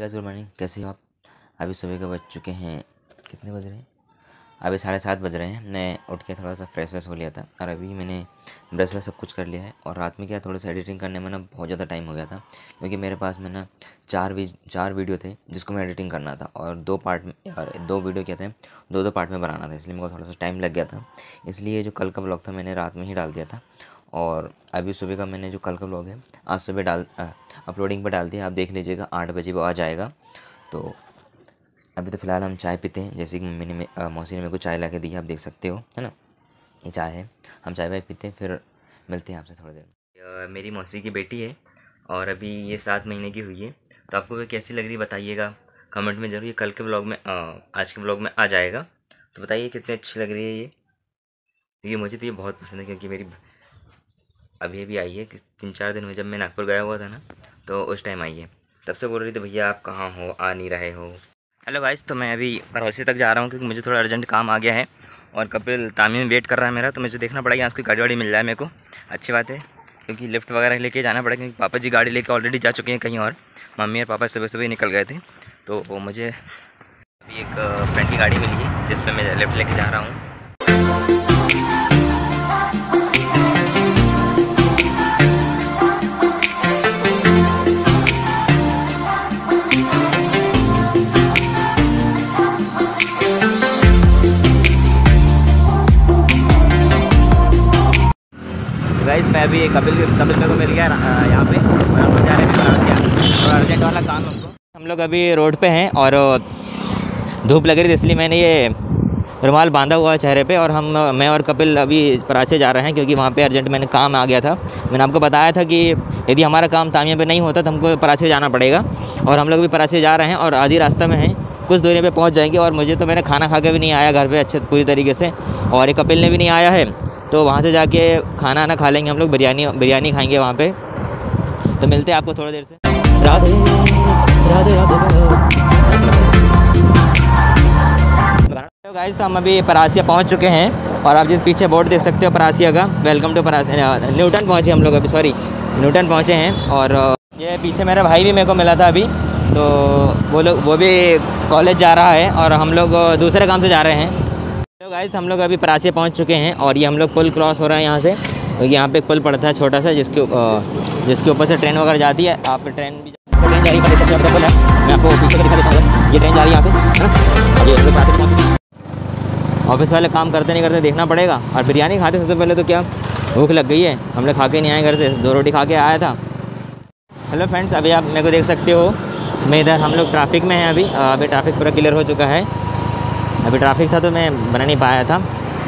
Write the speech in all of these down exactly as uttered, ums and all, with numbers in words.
Guys, good morning. कैसे हो आप? अभी सुबह के बज चुके हैं, कितने बज रहे हैं? अभी साढ़े सात बज रहे हैं। मैं उठ के थोड़ा सा फ्रेश व्रेश हो लिया था और अभी मैंने ब्रश व्रश सब कुछ कर लिया है। और रात में क्या, थोड़ा सा एडिटिंग करने में ना बहुत ज़्यादा टाइम हो गया था, क्योंकि मेरे पास में ना चार वी चार वीडियो थे जिसको मैं एडिटिंग करना था, और दो पार्ट में, और दो वीडियो क्या थे, दो दो पार्ट में बनाना था। इसलिए मेरे को थोड़ा सा टाइम लग गया था। इसलिए जो कल का ब्लॉग था मैंने रात में ही डाल दिया था, और अभी सुबह का मैंने जो कल का ब्लॉग है आज सुबह डाल अपलोडिंग पर डाल दिया। आप देख लीजिएगा, आठ बजे वो आ जाएगा। तो अभी तो फ़िलहाल हम चाय पीते हैं, जैसे कि मम्मी ने मे- मौसी ने मेरे को चाय ला के दी है, आप देख सकते हो, है ना। ये चाय है, हम चाय वाय पीते हैं, फिर मिलते हैं आपसे थोड़ी देर में। मेरी मौसी की बेटी है और अभी ये सात महीने की हुई है। तो आपको ये कैसी लग रही है बताइएगा कमेंट में ज़रूर। ये कल के ब्लॉग में आ, आज के ब्लॉग में आ जाएगा। तो बताइए कितनी अच्छी लग रही है ये। क्योंकि मुझे तो ये बहुत पसंद है, क्योंकि मेरी अभी अभी आई है कि तीन चार दिन हुए, जब मैं नागपुर गया हुआ था ना, तो उस टाइम आई है। तब से बोल रही थी भैया आप कहाँ हो, आ नहीं रहे हो। हेलो गाइस, तो मैं अभी पड़ोसी तक जा रहा हूँ, क्योंकि मुझे थोड़ा अर्जेंट काम आ गया है और कपिल तामी में वेट कर रहा है मेरा। तो मुझे देखना पड़ेगा यहाँ कोई गाड़ी वाड़ी मिल जाए मेरे को, अच्छी बात है, क्योंकि लिफ्ट वगैरह लेके जाना पड़ेगा, क्योंकि पापा जी गाड़ी लेके ऑलरेडी जा चुके हैं कहीं और। मम्मी और पापा सुबह सुबह निकल गए थे। तो वो मुझे अभी एक फ्रेंड की गाड़ी मिली है जिस पर मैं लिफ्ट लेके जा रहा हूँ। गाइस, मैं अभी कपिल कपिल मेरे को मिल गया यहाँ पे, और हम लोग जा रहे हैं परासिया, और अर्जेंट वाला काम हमको। हम लोग अभी रोड पे हैं और धूप लग रही थी, इसलिए मैंने ये रुमाल बांधा हुआ है चेहरे पे। और हम मैं और कपिल अभी परासिया जा रहे हैं, क्योंकि वहाँ पे अर्जेंट मैंने काम आ गया था। मैंने आपको बताया था कि यदि हमारा काम तामिया पे नहीं होता तो हमको परासिया जाना पड़ेगा, और हम लोग भी परासिया जा रहे हैं और आधी रास्ते में हैं, कुछ दूरी पे पहुँच जाएंगे। और मुझे तो मैंने खाना खा के भी नहीं आया घर पर अच्छे पूरी तरीके से, और ये कपिल ने भी नहीं आया है। तो वहाँ से जाके खाना ना खा लेंगे हम लोग, बिरयानी बिरयानी खाएंगे वहाँ पे। तो मिलते हैं आपको थोड़ी देर से। राधे राधे राधे गाइस, तो हम अभी परासिया पहुँच चुके हैं, और आप जिस पीछे बोर्ड देख सकते हो परासिया का, वेलकम टू परासिया, न्यूटन पहुँचे हम लोग अभी, सॉरी न्यूटन पहुँचे हैं। और ये पीछे मेरा भाई भी मेरे को मिला था अभी, तो वो लोग वो भी कॉलेज जा रहा है, और हम लोग दूसरे काम से जा रहे हैं। तो गाइस, हम लोग अभी परासिया पहुंच चुके हैं, और ये हम लोग पुल क्रॉस हो रहे हैं यहाँ से, क्योंकि तो यहाँ पे एक पुल पड़ता है छोटा सा, जिसके जिसके ऊपर से ट्रेन वगैरह जाती है। आप ट्रेन भी ट्रेन जा रही है, सबसे पुल है, मैं आपको पीछे का दिखा देता हूँ। ये ट्रेन जा रही है यहाँ से, है ना। अब ये हम लोग परासिया पहुँच, ऑफिस वाले काम करते नहीं करते देखना पड़ेगा। और बिरयानी खाते सबसे पहले तो क्या भूख लग गई है, हम लोग खा के नहीं आए घर से, दो रोटी खा के आया था। हेलो फ्रेंड्स, अभी आप मेरे को देख सकते हो, मैं इधर हम लोग ट्रैफिक में हैं अभी। अभी ट्रैफिक पूरा क्लियर हो चुका है, अभी ट्रैफिक था तो मैं बना नहीं पाया था।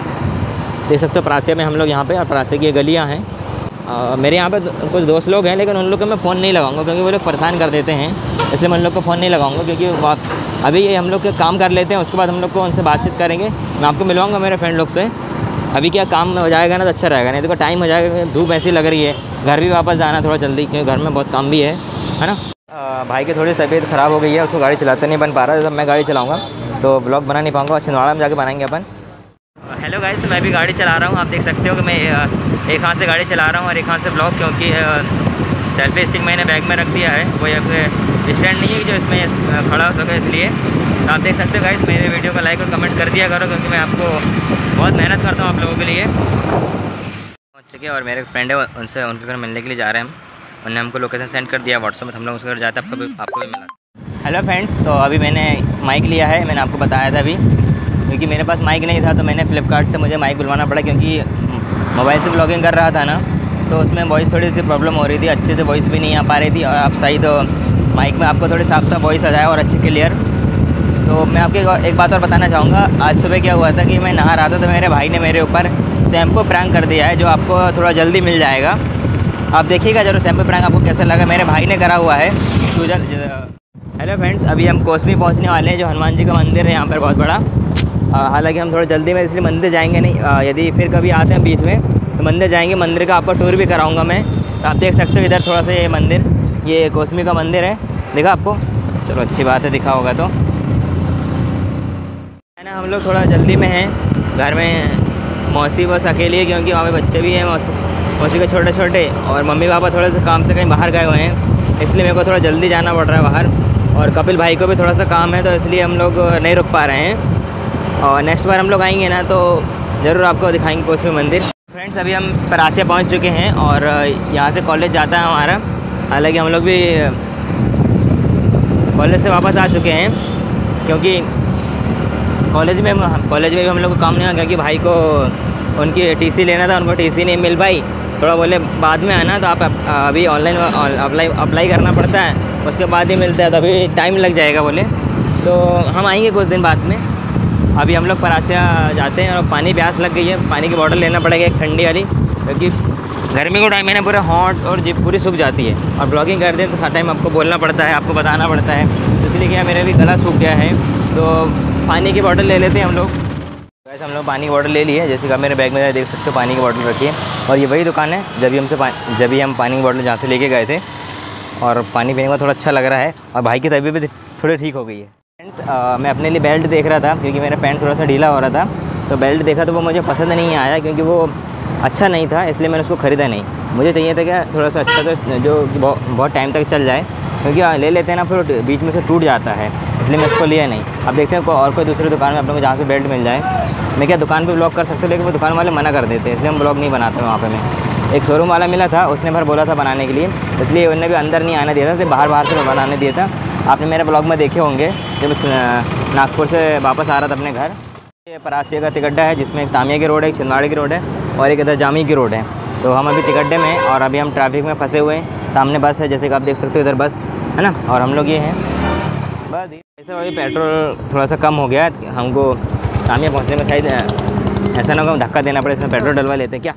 देख सकते हो परासिया में हम लोग यहाँ पे, और परासिया की गलियाँ हैं। मेरे यहाँ पे कुछ दोस्त लोग हैं, लेकिन उन लोग को मैं फ़ोन नहीं लगाऊंगा, क्योंकि वो लोग परेशान कर देते हैं, इसलिए मैं उन लोग को फ़ोन नहीं लगाऊंगा। क्योंकि अभी ये हम लोग के काम कर लेते हैं, उसके बाद हम लोग को उनसे बातचीत करेंगे। मैं आपको मिलवाऊँगा मेरे फ्रेंड लोग से। अभी क्या काम हो जाएगा ना तो अच्छा रहेगा, नहीं तो टाइम हो जाएगा, धूप ऐसी लग रही है, घर भी वापस जाना थोड़ा जल्दी, क्योंकि घर में बहुत काम भी है है ना। भाई की थोड़ी तबीयत ख़राब हो गई है, उसको गाड़ी चलाते नहीं बन पा रहा है। जब मैं गाड़ी चलाऊँगा तो ब्लॉग बना नहीं पाऊँगा, छिंदवाड़ा में जाके बनाएंगे अपन। हेलो गाइस, तो मैं भी गाड़ी चला रहा हूँ, आप देख सकते हो कि मैं एक हाथ से गाड़ी चला रहा हूँ और एक हाथ से ब्लॉग, क्योंकि सेल्फी स्टिक मैंने बैग में रख दिया है, वो स्टैंड नहीं है जो इसमें खड़ा हो सके, इसलिए। तो आप देख सकते हो गाइस, मेरे वीडियो को लाइक और कमेंट कर दिया करो, क्योंकि मैं आपको बहुत मेहनत करता हूँ आप लोगों के लिए। पहुँच चुके और मेरे फ्रेंड है, उनसे उनके घर मिलने के लिए जा रहे हैं हम। उन्होंने हमको लोकेशन सेंड कर दिया व्हाट्सएप में, हम लोग उसके घर जाते हैं, आपको भी आपको भी मिला। हेलो फ्रेंड्स, तो अभी मैंने माइक लिया है, मैंने आपको बताया था अभी, क्योंकि मेरे पास माइक नहीं था तो मैंने फ्लिपकार्ट से मुझे माइक बुलवाना पड़ा, क्योंकि मोबाइल से ब्लॉगिंग कर रहा था ना, तो उसमें वॉइस थोड़ी सी प्रॉब्लम हो रही थी, अच्छे से वॉइस भी नहीं आ पा रही थी। और आप सही तो माइक में आपको थोड़ी साफ साफ वॉइस आ जाए और अच्छी क्लियर। तो मैं आपको एक बात और बताना चाहूँगा, आज सुबह क्या हुआ था कि मैं नहा रहा था, तो मेरे भाई ने मेरे ऊपर शैम्पू प्रैंक कर दिया है, जो आपको थोड़ा जल्दी मिल जाएगा। आप देखिएगा जरूर शैम्पू प्रैंक आपको कैसा लगा, मेरे भाई ने करा हुआ है सूजल। हेलो फ्रेंड्स, अभी हम कोसमी पहुँचने वाले हैं, जो हनुमान जी का मंदिर है यहाँ पर बहुत बड़ा। हालांकि हम थोड़ा जल्दी में, इसलिए मंदिर जाएंगे नहीं, आ, यदि फिर कभी आते हैं बीच में तो मंदिर जाएंगे। मंदिर का आपको टूर भी कराऊंगा मैं। तो आप देख सकते हो इधर थोड़ा सा ये मंदिर, ये कोसमी का मंदिर है, देखा आपको? चलो अच्छी बात है, दिखा होगा तो है ना। हम लोग थोड़ा जल्दी में हैं, घर में मौसी बस अकेली है, क्योंकि वहाँ पे बच्चे भी हैं मौसी मौसी के छोटे छोटे, और मम्मी पापा थोड़े से काम से कहीं बाहर गए हुए हैं, इसलिए मेरे को थोड़ा जल्दी जाना पड़ रहा है बाहर। और कपिल भाई को भी थोड़ा सा काम है, तो इसलिए हम लोग नहीं रुक पा रहे हैं। और नेक्स्ट बार हम लोग आएंगे ना तो ज़रूर आपको दिखाएंगे कोसमी मंदिर। फ्रेंड्स अभी हम परासिया पहुंच चुके हैं और यहाँ से कॉलेज जाता है हमारा। हालांकि हम लोग भी कॉलेज से वापस आ चुके हैं, क्योंकि कॉलेज में कॉलेज में भी हम लोग को काम नहीं हुआ, क्योंकि भाई को उनकी टीसी लेना था, उनको टीसी नहीं मिल पाई। थोड़ा बोले बाद में आना, तो आप अभी ऑनलाइन अप्लाई अप्लाई करना पड़ता है, उसके बाद ही मिलता है, तो अभी टाइम लग जाएगा बोले। तो हम आएंगे कुछ दिन बाद में। अभी हम लोग परासिया जाते हैं और पानी प्यास लग गई है, पानी की बॉटल लेना पड़ेगा एक ठंडी वाली, क्योंकि गर्मी को टाइम में ना पूरा हॉट और जिप पूरी सूख जाती है। और ब्लॉगिंग करते हैं तो हर टाइम आपको बोलना पड़ता है, आपको बताना पड़ता है, तो इसलिए क्या मेरा भी गला सूख गया है। तो पानी की बॉटल ले लेते हैं हम लोग। वैसे हम लोग पानी की बॉटल ले ली है, जैसे कि आप मेरे बैग में देख सकते हो पानी की बॉटल रखी है। और ये वही दुकान है जब भी हमसे जब भी हम पानी की बॉटल जहाँ से लेके गए थे, और पानी पीने का थोड़ा अच्छा लग रहा है और भाई की तबीयत भी थोड़ी ठीक हो गई है। फ्रेंड्स मैं अपने लिए बेल्ट देख रहा था, क्योंकि मेरा पैंट थोड़ा सा ढीला हो रहा था, तो बेल्ट देखा तो वो मुझे पसंद नहीं आया, क्योंकि वो अच्छा नहीं था, इसलिए मैंने उसको ख़रीदा नहीं। मुझे चाहिए था क्या थोड़ा सा अच्छा, तो जो बहुत बहुत टाइम तक चल जाए, क्योंकि ले लेते हैं ना फिर बीच में से टूट जाता है, इसलिए मैं उसको लिया नहीं। अब देखते हैं और कोई दूसरी दुकान में आप लोगों को जहाँ से बेल्ट मिल जाए। मैं क्या दुकान पे ब्लॉग कर सकते हो, लेकिन वो दुकान वाले मना कर देते हैं, इसलिए हम ब्लॉग नहीं बनाते वहाँ पे। मैं एक शोरूम वाला मिला था, उसने भर बोला था बनाने के लिए, इसलिए उन्होंने भी अंदर नहीं आने दिया था, सिर्फ बाहर बाहर से बनाने दिया था। आपने मेरे ब्लॉग में देखे होंगे जब नागपुर से वापस आ रहा था अपने घर। ये परासिया का तिगड्डा है, जिसमें एक तामिया की रोड है, एक छिंदवाड़ा की रोड है और एक इधर जामी की रोड है। तो हम अभी तिगड्डे में, और अभी हम ट्रैफिक में फंसे हुए हैं। सामने बस है, जैसे कि आप देख सकते हो, इधर बस है ना, और हम लोग ये हैं बस। ऐसे अभी पेट्रोल थोड़ा सा कम हो गया हमको, तामिया पहुँचने में शायद ऐसा ना हो धक्का देना पड़े, इसमें पेट्रोल डलवा लेते हैं क्या।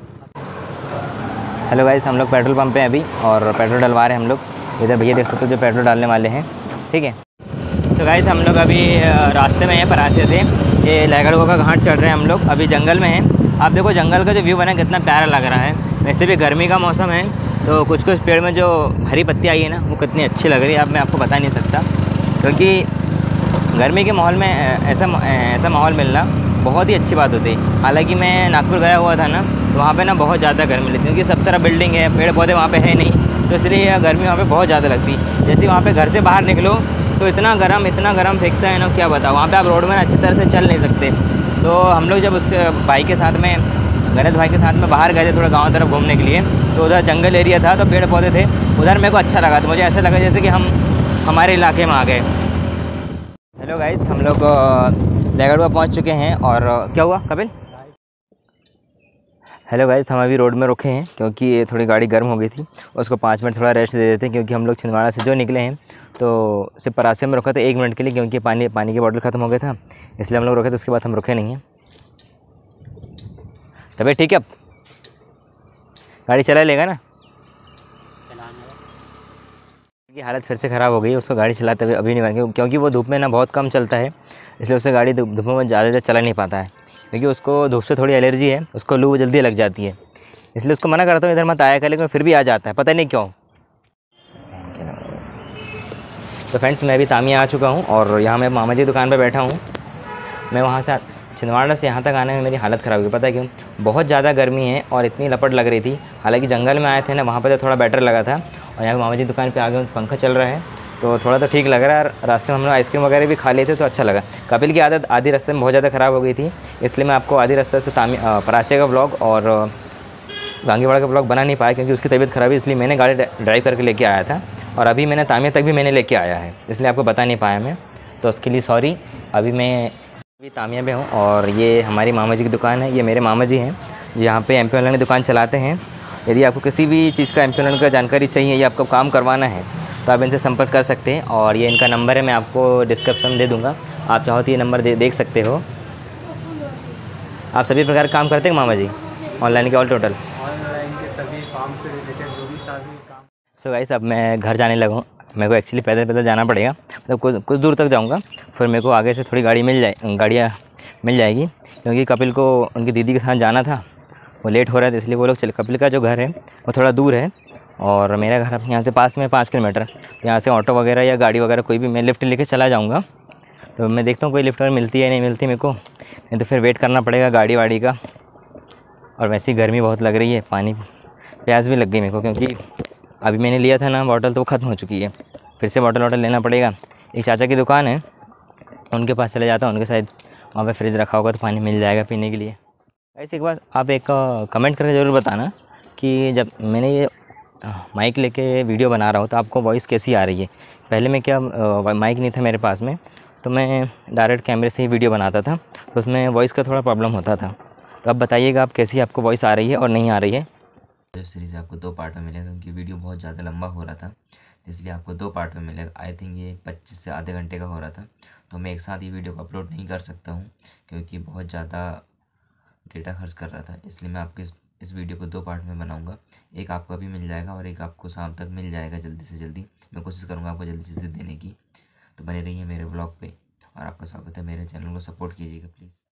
हेलो गाइस, हम लोग पेट्रोल पंप पे हैं अभी और पेट्रोल डलवा रहे हैं हम लोग। इधर भैया देख सकते हो जो पेट्रोल डालने वाले हैं, ठीक है। तो गाइस हम लोग अभी रास्ते में हैं परासिया से, ये लहगड़गो का घाट चढ़ रहे हैं हम लोग। अभी जंगल में हैं, आप देखो जंगल का जो व्यू बना कितना प्यारा लग रहा है। वैसे भी गर्मी का मौसम है, तो कुछ कुछ पेड़ में जो हरी पत्ती आई है ना, वो कितनी अच्छी लग रही है, अब मैं आपको बता नहीं सकता। क्योंकि गर्मी के माहौल में ऐसा ऐसा माहौल मिलना बहुत ही अच्छी बात होती है। हालांकि मैं नागपुर गया हुआ था ना, तो वहाँ पे ना बहुत ज़्यादा गर्मी लगती है, क्योंकि सब तरह बिल्डिंग है, पेड़ पौधे वहाँ पे है नहीं, तो इसलिए गर्मी वहाँ पे बहुत ज़्यादा लगती है। जैसे वहाँ पे घर से बाहर निकलो तो इतना गर्म इतना गर्म फेंकता है ना, क्या बताओ। वहाँ पे आप रोड में अच्छी तरह से चल नहीं सकते। तो हम लोग जब उसके भाई के साथ में, गणेश भाई के साथ में बाहर गए थे थोड़ा गाँव तरफ घूमने के लिए, तो उधर जंगल एरिया था, तो पेड़ पौधे थे, उधर मेरे को अच्छा लगा। तो मुझे ऐसा लगा जैसे कि हम हमारे इलाके में आ गए। हेलो गाइस, हम लोग लहगड़गो पहुँच चुके हैं। और क्या हुआ कपिल? हेलो गाइस, हम अभी रोड में रुके हैं, क्योंकि ये थोड़ी गाड़ी गर्म हो गई थी, उसको पाँच मिनट थोड़ा रेस्ट दे देते हैं, क्योंकि हम लोग छिंदवाड़ा से जो निकले हैं तो सिर्फ परासिया में रुका था एक मिनट के लिए, क्योंकि पानी पानी की बोतल ख़त्म हो गया था, इसलिए हम लोग रुके थे। उसके बाद हम रुके नहीं हैं। तबीयत ठीक है? अब गाड़ी चला लेगा ना? की हालत फिर से ख़राब हो गई है, उसको गाड़ी चलाते हुए अभी नहीं बन, क्योंकि वो धूप में ना बहुत कम चलता है, इसलिए उससे गाड़ी धूप में ज़्यादा ज़्यादा चला नहीं पाता है, क्योंकि उसको धूप से थोड़ी एलर्जी है, उसको लू जल्दी लग जाती है, इसलिए उसको मना करता हूँ इधर मत आया कर, लेकिन फिर भी आ जाता है, पता नहीं क्यों। तो फ्रेंड्स मैं अभी तामिया आ चुका हूँ और यहाँ मैं मामा जी दुकान पर बैठा हूँ। मैं वहाँ से छिंदवाड़ा से यहाँ तक आने में मेरी हालत ख़राब हुई, पता है क्यों? बहुत ज़्यादा गर्मी है और इतनी लपट लग रही थी। हालांकि जंगल में आए थे ना, वहाँ पर तो थोड़ा बेटर लगा था, और यहाँ मामा जी दुकान पे आ गए, पंखा चल रहा है तो थोड़ा तो ठीक लग रहा है। रास्ते में हम लोग आइसक्रीम वगैरह भी खा लिए थे, तो अच्छा लगा। कपिल की आदत आधी रास्ते में बहुत ज़्यादा ख़राब हो गई थी, इसलिए मैं आपको आधी रास्ते से तामिया परासिया का ब्लॉग और गांगीवाड़ा का ब्लॉग बना नहीं पाया, क्योंकि उसकी तबीयत ख़राब है, इसलिए मैंने गाड़ी ड्राइव करके लेके आया था, और अभी मैंने तामिया तक भी मैंने लेके आया है, इसलिए आपको बता नहीं पाया मैं, तो उसके लिए सॉरी। अभी मैं अभी तामिया में हूँ और ये हमारी मामा जी की दुकान है। ये मेरे मामा जी हैं, यहाँ पे एम पी ऑनलाइन दुकान चलाते हैं। यदि आपको किसी भी चीज़ का एम पी ऑनलाइन का जानकारी चाहिए या आपको काम करवाना है, तो आप इनसे संपर्क कर सकते हैं, और ये इनका नंबर है, मैं आपको डिस्क्रिप्शन में दे दूँगा, आप चाहो तो ये नंबर दे देख सकते हो। आप सभी प्रकार काम करते हैं मामा जी, ऑनलाइन के ऑल टोटल? ऑनलाइन के सभी काम से रिलेटेड जो भी सारे काम। सो गाइस, अब मैं घर जाने लगा हूँ। मेरे को एक्चुअली पैदल पैदल जाना पड़ेगा, मतलब कुछ कुछ दूर तक जाऊँगा, फिर मेरे को आगे से थोड़ी गाड़ी मिल जाए गाड़ियाँ मिल जाएगी, क्योंकि कपिल को उनकी दीदी के साथ जाना था, वो लेट हो रहा था, इसलिए वो लोग चले। कपिल का जो घर है वो थोड़ा दूर है, और मेरा घर यहाँ से पास में पाँच किलोमीटर। यहाँ से ऑटो वगैरह या गाड़ी वगैरह कोई भी, मैं लिफ्ट लेके चला जाऊँगा। तो मैं देखता हूँ कोई लिफ्ट मिलती है नहीं मिलती मेरे को, नहीं तो फिर वेट करना पड़ेगा गाड़ी वाड़ी का। और वैसे ही गर्मी बहुत लग रही है, पानी प्यास भी लग गई मेरे को, क्योंकि अभी मैंने लिया था ना बॉटल, तो वो ख़त्म हो चुकी है। फिर से बॉटल वॉटल लेना पड़ेगा। एक चाचा की दुकान है, उनके पास चले जाता हूँ, उनके साथ वहाँ पे फ्रिज रखा होगा तो पानी मिल जाएगा पीने के लिए। ऐसे एक बार आप एक कमेंट करके ज़रूर बताना कि जब मैंने ये माइक लेके वीडियो बना रहा हूँ तो आपको वॉइस कैसी आ रही है। पहले मैं क्या माइक नहीं था मेरे पास में, तो मैं डायरेक्ट कैमरे से ही वीडियो बनाता था, तो उसमें वॉइस का थोड़ा प्रॉब्लम होता था। तो अब बताइएगा आप कैसी आपको वॉइस आ रही है और नहीं आ रही है। वेब सीरीज़ आपको दो पार्ट में मिलेगा क्योंकि वीडियो बहुत ज़्यादा लंबा हो रहा था, इसलिए आपको दो पार्ट में मिलेगा। आई थिंक ये पच्चीस से आधे घंटे का हो रहा था, तो मैं एक साथ ये वीडियो को अपलोड नहीं कर सकता हूँ क्योंकि बहुत ज़्यादा डेटा खर्च कर रहा था, इसलिए मैं आपके इस इस वीडियो को दो पार्ट में बनाऊंगा। एक आपको अभी मिल जाएगा और एक आपको शाम तक मिल जाएगा जल्दी से जल्दी। मैं कोशिश करूँगा आपको जल्दी से जल्दी देने की। तो बने रहिए मेरे ब्लॉग पे और आपका स्वागत है। मेरे चैनल को सपोर्ट कीजिएगा प्लीज़।